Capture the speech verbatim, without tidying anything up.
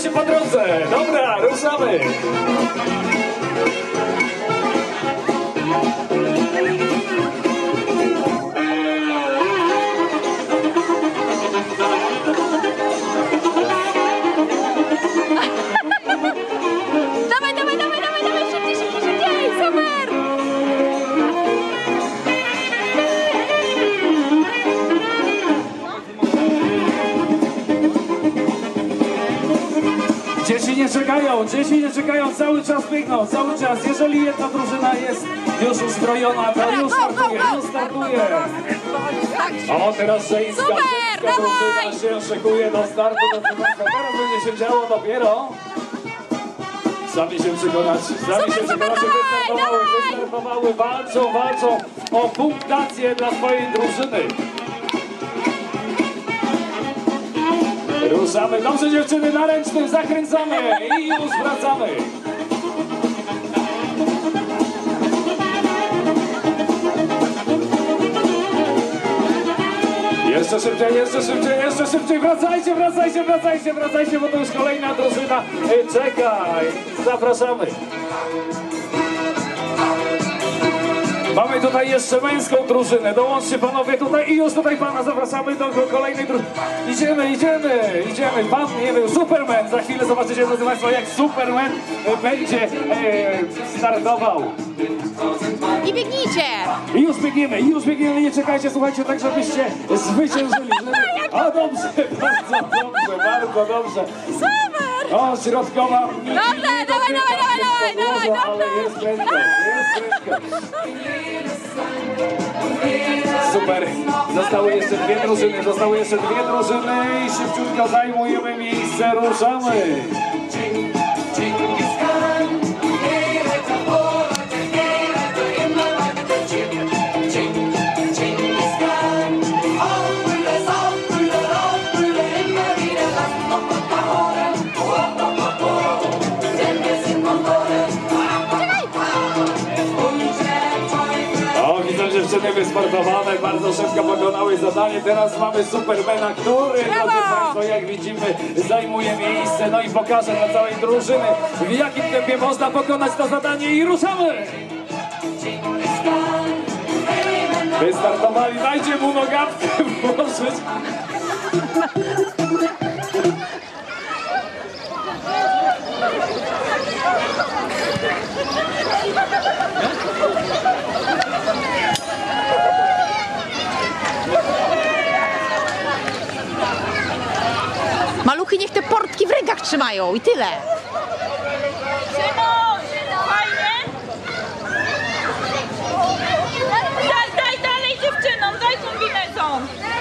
się po drodze. Dobra, ruszamy. Dawaj, dawaj, dawaj, dawaj, dawaj, szybciej, szybciej, szybciej, super! Dzieci nie czekają, dzieci nie czekają, cały czas biegną, cały czas. Jeżeli jedna drużyna jest już uzbrojona, to już startuje, już startuje. O, teraz żeńska, Super, żeńska drużyna się szykuje do startu. Do teraz będzie się działo dopiero. Sami się przekonać, sami się przekonać, wystartowały, wystartowały, walczą, walczą o punktację dla swojej drużyny. Ruszamy. Dobrze dziewczyny, na ręcznym zakręcamy i już wracamy. Jeszcze szybciej, jeszcze szybciej, jeszcze szybciej. Wracajcie, wracajcie, wracajcie, wracajcie, bo to już kolejna drużyna czeka. Zapraszamy. Mamy tutaj jeszcze męską drużynę. Dołączcie panowie tutaj i już tutaj pana zapraszamy do kolejnej drużyny. Idziemy, idziemy, idziemy. Pan, nie wiem, Superman. Za chwilę zobaczycie, drodzy państwo, jak Superman będzie e, startował. I biegnijcie! I już biegniemy, i już biegniemy. Nie czekajcie, słuchajcie, tak żebyście zwyciężyli. Żeby... O, dobrze, bardzo dobrze, bardzo dobrze. Super! O, środkowa. Dobrze, dawaj, dawaj, dawaj, dawaj, dawaj, dobrze. Ale jest prędko, jest prędko. Super. Zostały jeszcze dwie drużyny, zostały jeszcze dwie drużyny i szybciutko zajmujemy miejsce, ruszamy. Dziewczyny wysportowane, bardzo szybko pokonały zadanie. Teraz mamy Supermana, który, drodzy państwo, jak widzimy, zajmuje miejsce. No i pokaże dla całej drużyny, w jakim tempie można pokonać to zadanie i ruszamy! Wystartowali, dajcie mu nogawkę włożyć. Maluchy niech te portki w rękach trzymają i tyle. Szymon, fajnie? Daj, daj dalej dziewczynom, daj kombinezon.